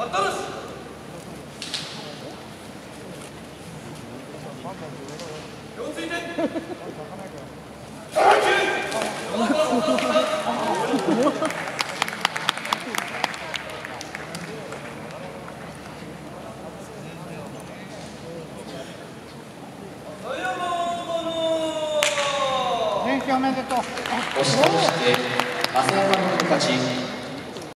おめでとう。押し倒して、浅山の勝ち。